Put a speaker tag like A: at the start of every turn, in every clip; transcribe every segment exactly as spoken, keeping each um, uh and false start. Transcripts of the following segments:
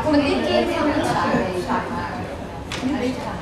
A: Kom ik dit keer van niet gaan maken. Niet gaan.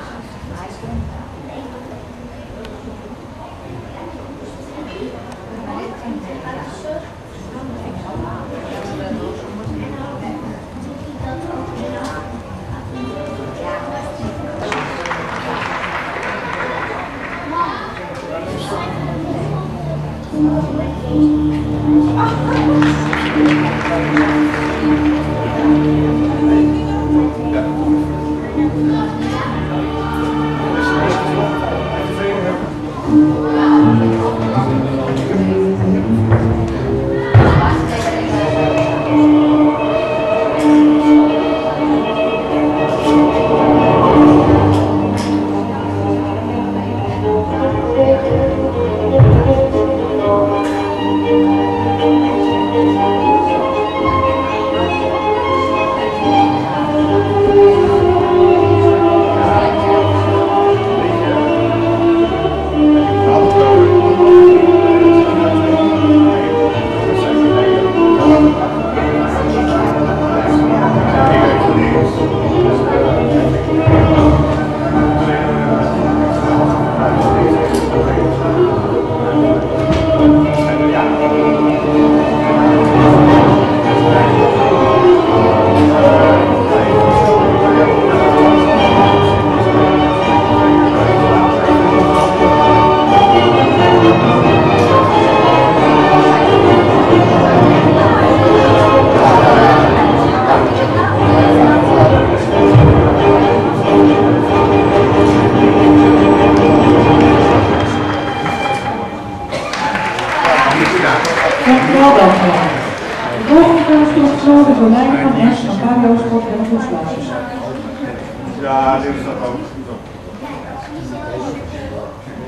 B: Dankjewel, dankjewel. De volgende kans wordt gesloten door Lijn van S van K B O Sport en Voetbalclubs.
C: Ja, dit is dat ook.